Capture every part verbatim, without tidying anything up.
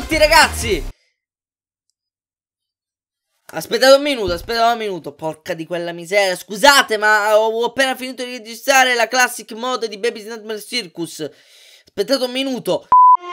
tutti ragazzi! Aspettate un minuto, aspettate un minuto. Porca di quella miseria. Scusate, ma ho appena finito di registrare la classic mode di Baby's Nightmare Circus. Aspettate un minuto.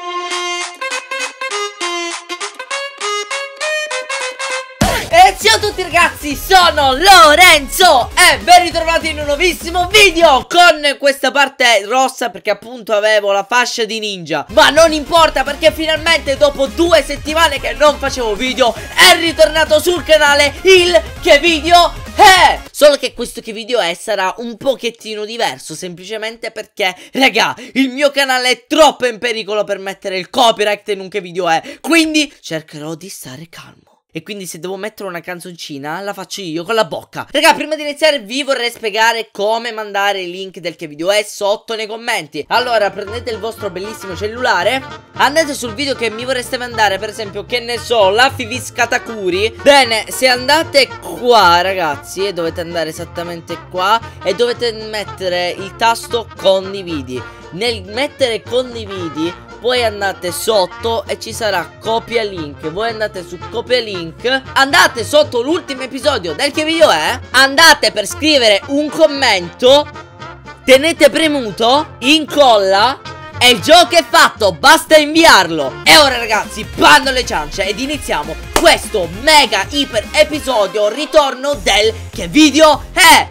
E ciao a tutti ragazzi, sono Lorenzo e ben ritrovati in un nuovissimo video con questa parte rossa perché appunto avevo la fascia di ninja. Ma non importa perché finalmente dopo due settimane che non facevo video è ritornato sul canale il Che Video È. Solo che questo Che Video È sarà un pochettino diverso, semplicemente perché raga, il mio canale è troppo in pericolo per mettere il copyright in un Che Video È. Quindi cercherò di stare calmo. E quindi se devo mettere una canzoncina la faccio io con la bocca. Raga, prima di iniziare vi vorrei spiegare come mandare il link del Che Video È sotto nei commenti. Allora prendete il vostro bellissimo cellulare, andate sul video che mi vorreste mandare, per esempio, che ne so, la Fivis Katakuri. Bene, se andate qua ragazzi, e dovete andare esattamente qua e dovete mettere il tasto condividi. Nel mettere condividi poi andate sotto e ci sarà copia link. Voi andate su copia link, andate sotto l'ultimo episodio del Che Video È, andate per scrivere un commento, tenete premuto, incolla e il gioco è fatto, basta inviarlo. E ora ragazzi, bando alle ciance ed iniziamo questo mega iper episodio ritorno del Che Video È.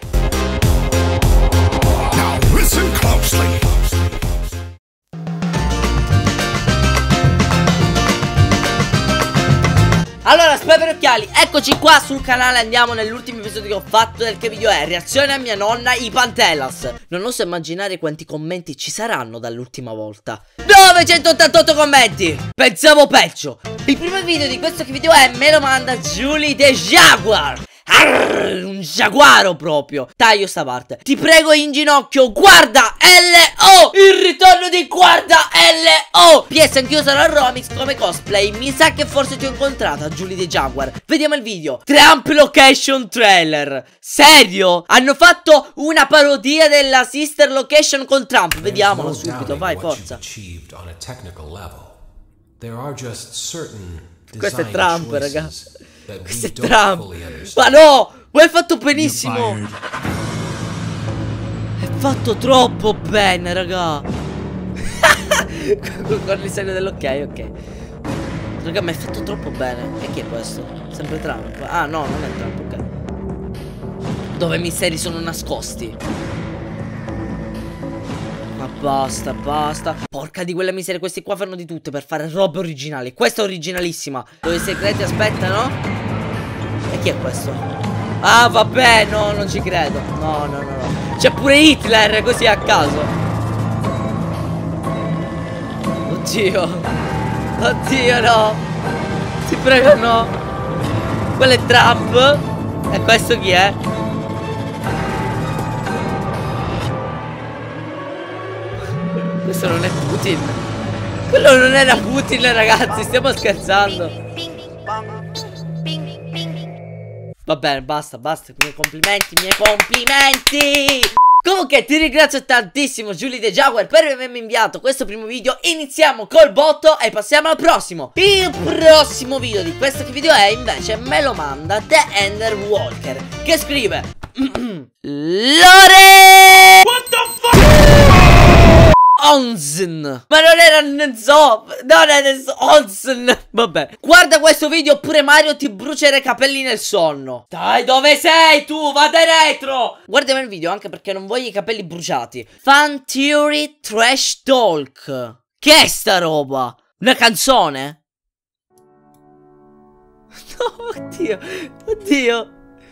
Now listen closely. Allora, spero occhiali, eccoci qua sul canale, andiamo nell'ultimo episodio che ho fatto del Che Video È, reazione a mia nonna, i Pantelas. Non oso immaginare quanti commenti ci saranno dall'ultima volta. novecentottantotto commenti! Pensavo peggio. Il primo video di questo Che Video È me lo manda Julie the Jaguar. Arr, un giaguaro proprio. Taglio sta parte. Ti prego in ginocchio, guarda L O. Il ritorno di guarda L O. P S anch'io sarò a Romix come cosplay. Mi sa che forse ti ho incontrata, Julie the Jaguar. Vediamo il video. Trump Location Trailer. Serio? Hanno fatto una parodia della Sister Location con Trump. Vediamolo subito, vai, forza. Questo è Trump, ragazzi. Questo è Trump. Ma no, ma è fatto benissimo. È fatto troppo bene, raga. Con il segno dell'ok, ok. Raga, ma è fatto troppo bene. E chi è questo? Sempre Trump. Ah no, non è Trump, ok. Dove i misteri sono nascosti. Ma basta, basta. Porca di quella miseria, questi qua fanno di tutto per fare robe originali. Questa è originalissima. Dove i segreti aspettano. E chi è questo? Ah vabbè, no, non ci credo. No, no, no, no. C'è pure Hitler così a caso. Oddio. Oddio no. Ti prego no. Quello è Trump. E questo chi è? Questo non è Putin. Quello non era Putin, ragazzi. Stiamo scherzando. Va bene, basta, basta. Miei complimenti, miei complimenti. Comunque ti ringrazio tantissimo Julie the Jaguar per avermi inviato questo primo video. Iniziamo col botto e passiamo al prossimo. Il prossimo video di questo Che Video È invece me lo manda The Ender Walker, che scrive Lore What the fuck? Onzen. Ma non era Nzo. Non era Onzen. Vabbè. Guarda questo video oppure Mario ti brucerà i capelli nel sonno. Dai, dove sei tu? Vada retro. Guardami il video anche perché non voglio i capelli bruciati. Fan Theory Trash Talk. Che è sta roba? Una canzone? No, oddio. Oddio.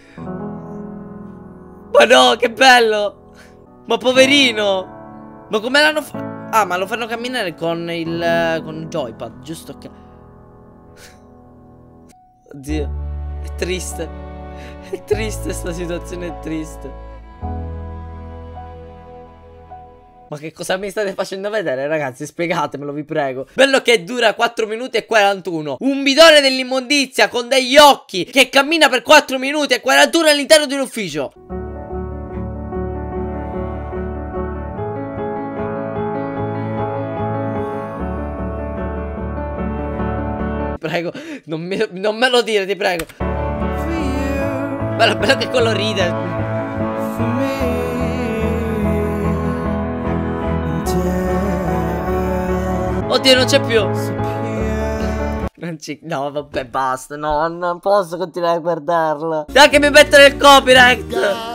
Ma no, che bello. Ma poverino. Ma come l'hanno fatto? Ah, ma lo fanno camminare con il con il joypad, giusto che... Oddio, è triste. È triste, sta situazione è triste. Ma che cosa mi state facendo vedere, ragazzi? Spiegatemelo, vi prego. Bello che dura quattro minuti e quarantuno. Un bidone dell'immondizia con degli occhi che cammina per quattro minuti e quarantuno all'interno di un ufficio. Prego, non me, non me lo dire, ti prego. Bello, bello che quello ride. Oddio, non c'è più. Non ci... No, vabbè, basta. No, non posso continuare a guardarlo. Dai che mi mettono il copyright.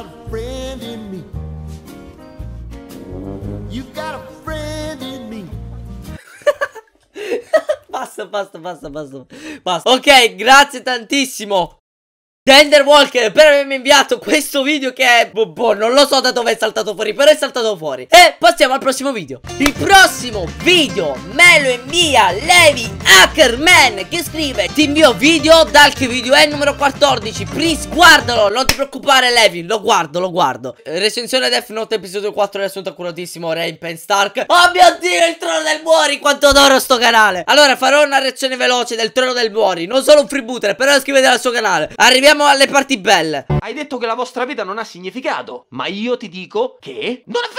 Basta, basta, basta, basta, basta. Ok, grazie tantissimo Tender Walker per avermi inviato questo video che è... Boh, non lo so da dove è saltato fuori, però è saltato fuori. E passiamo al prossimo video. Il prossimo video me lo invia Levi Hackerman, che scrive: ti invio video dal che video è numero quattordici. Please guardalo, non ti preoccupare Levi. Lo guardo, lo guardo. Recensione Death Note episodio quattro, riassunto accuratissimo, Rain Pen Stark. Oh mio Dio, il trono del Muori, quanto adoro sto canale. Allora farò una reazione veloce del trono del Muori, non solo un freebooter, però iscrivetevi al suo canale. Arriviamo alle parti belle. Hai detto che la vostra vita non ha significato, ma io ti dico che non è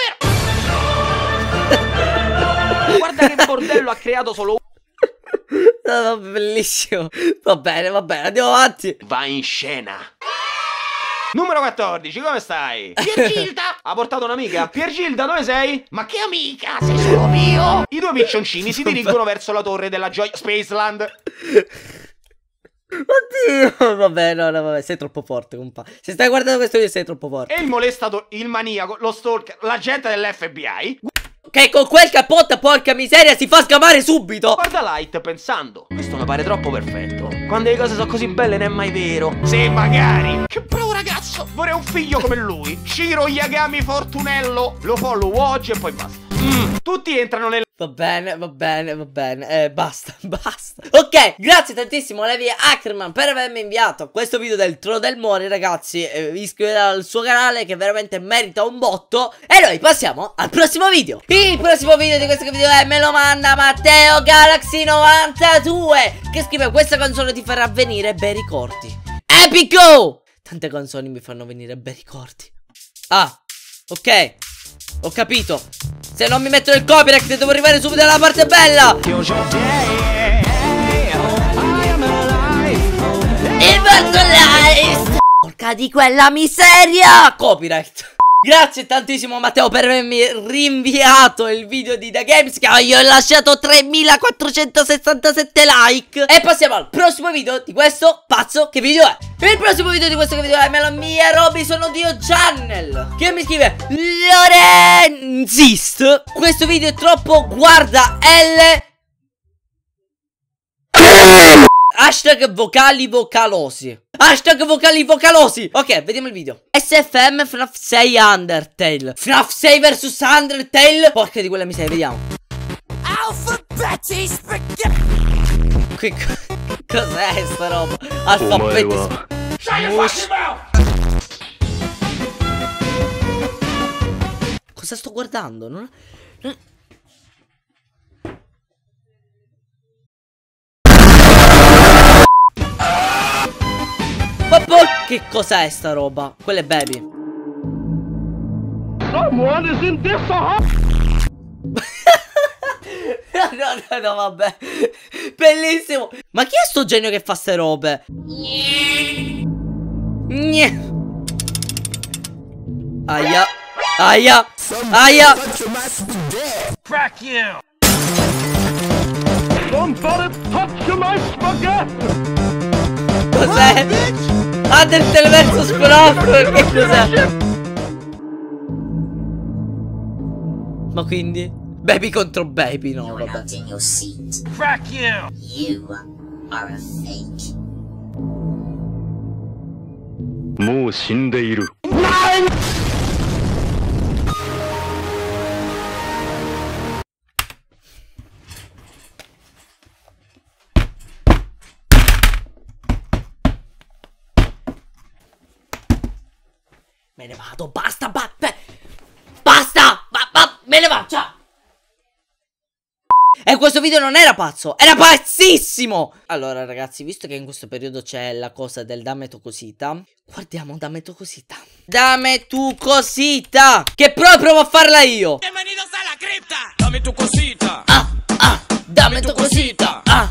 vero. Guarda che bordello ha creato solo. No, bellissimo. Va bene, va bene, andiamo avanti. Va in scena. Numero quattordici, come stai? Piergilda! Ha portato un'amica? Piergilda, dove sei? Ma che amica? Sei solo mio! I due piccioncini si dirigono verso la torre della gioia Spaceland. Oddio. Vabbè, no, no, vabbè, sei troppo forte, compa. Se stai guardando questo video sei troppo forte. E il molestato, il maniaco, lo stalker, l'agente dell'F B I, che con quel cappotto, porca miseria, si fa scamare subito. guarda Light pensando: questo mi pare troppo perfetto. Quando le cose sono così belle non è mai vero. Se magari. Che bravo ragazzo. Vorrei un figlio come lui. Shiro Yagami Fortunello. Lo follow oggi e poi basta. Mm, tutti entrano nel... Va bene, va bene, va bene. Eh, basta, basta. Ok, grazie tantissimo a Levi Hackerman per avermi inviato questo video del trono del Muori, ragazzi. eh, Iscrivetevi al suo canale che veramente merita un botto. E noi passiamo al prossimo video. Il prossimo video di questo video è me lo manda Matteo Galaxy novantadue, che scrive: questa canzone ti farà venire bei ricordi. Epico! Tante canzoni mi fanno venire bei ricordi. Ah, ok, ho capito. Se non mi mettono il copyright devo arrivare subito alla parte bella. Il personalized. Porca di quella miseria. Copyright. Grazie tantissimo Matteo per avermi rinviato il video di The Games, che io ho lasciato tremilaquattrocentosessantasette like. E passiamo al prossimo video di questo pazzo. Che video è? Il prossimo video di questo video è me lo invia Robinson Odio Channel, che mi scrive: Lorenzist, questo video è troppo, guarda L. Hashtag vocali vocalosi. Hashtag vocali vocalosi. Ok, vediamo il video. S F M F N A F sei Undertale. F N A F sei versus Undertale. Porca di quella miseria, vediamo. Alphabeti spaghetti. Che co cos'è sta roba? Alfabeti spaghetti. Cosa sto guardando? Non... non... Ma poi che cos'è sta roba? Quella è Baby. Someone is in this No, no, no, vabbè. Bellissimo. Ma chi è sto genio che fa ste robe? Gne. Aia. Aia. Aia. Crack you! Somebody touch my spaghetti! Cos'è? Undertale versus F N A F. Che cos'è? Ma quindi Baby contro Baby, no, vabbè. Crack you! You are a fake. もう死んでいる。 Me ne vado, basta, ba basta, ba ba me ne vado, ciao. E questo video non era pazzo, era pazzissimo. Allora ragazzi, visto che in questo periodo c'è la cosa del Dame tu cosita, guardiamo Dame tu cosita. Dame tu cosita, che proprio provo a farla io. Bienvenidos a la cripta. Dame tu cosita. Ah, ah, dame tu cosita. Ah, ya.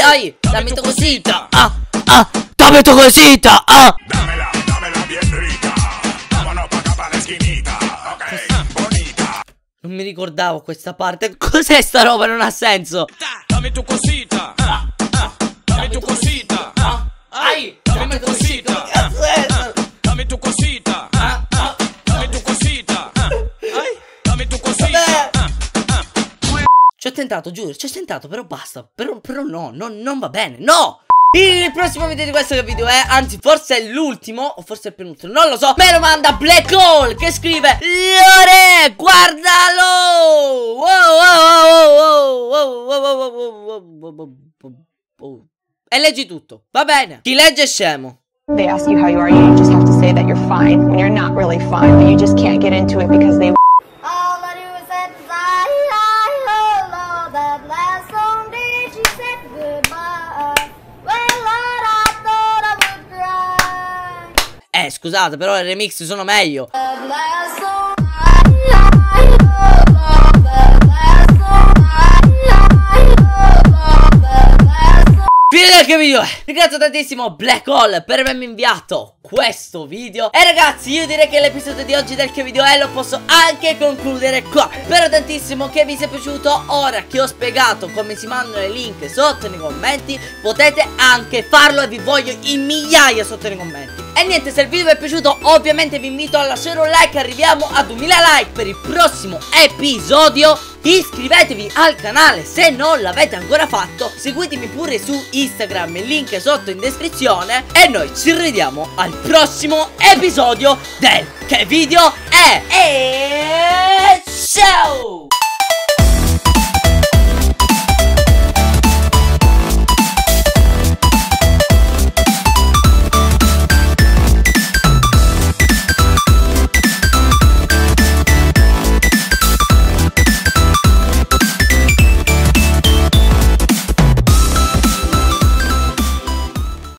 ai, dammi tu cosita. Ah, ah, dammi tu cosita. Ah. Dámela, dámela bien rica. Vámonos pa' acá pa' la esquinita. Ok, bonita. Non mi ricordavo questa parte. Cos'è sta roba? Non ha senso. Dammi tu cosita. Ah, ah, dammi tu cosita. Ah, Ai, dammi tu cosita. Cazzo è? Dammi tu cosita. Ah, ah, dammi tu cosita. Ah, ai, dammi tu cosita. Ah, ah. Ci ho tentato, giuro, ci ho tentato, però basta. Però, però no, no, non va bene, no! Il prossimo video di questo video è, anzi forse è l'ultimo, o forse è il penultimo, non lo so. Me lo manda Black Hole che scrive: Lore, guardalo! Wow, wow, wow, wow, wow, wow, wow, wow, wow, wow, wow. E leggi tutto, va bene. Chi legge è scemo. They ask you how you are, you just have to say that you're fine when you're not really fine, but you just can't get into it because they All I do is say, I, I, oh Lord, that last song day she said goodbye. Well, Lord, I thought I would cry. Eh, scusate, però i remix sono meglio. That last song, I, I, oh Lord, that last song, I, I, oh Lord, that last song. Fine del che video è. Ringrazio tantissimo Black Hole per avermi inviato questo video. E ragazzi, io direi che l'episodio di oggi del che video è lo posso anche concludere qua. Spero tantissimo che vi sia piaciuto. Ora che ho spiegato come si mandano i link sotto nei commenti, potete anche farlo e vi voglio in migliaia sotto nei commenti. E niente, se il video vi è piaciuto ovviamente vi invito a lasciare un like. Arriviamo a duemila like per il prossimo episodio. Iscrivetevi al canale se non l'avete ancora fatto. Seguitemi pure su Instagram, il link è sotto in descrizione. E noi ci rivediamo al prossimo episodio del Che Video È. E...